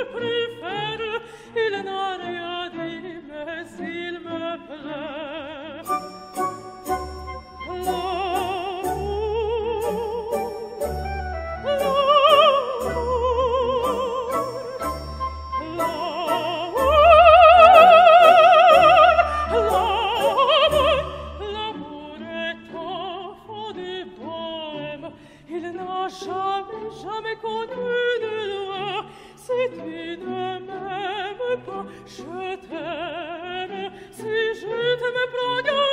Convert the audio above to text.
préfère, il n'a rien dit, mais il me plaît. L'amour est enfant du poème, il n'a jamais connu de loi. Si tu ne m'aimes pas, je t'aime. Si je t'aime, prends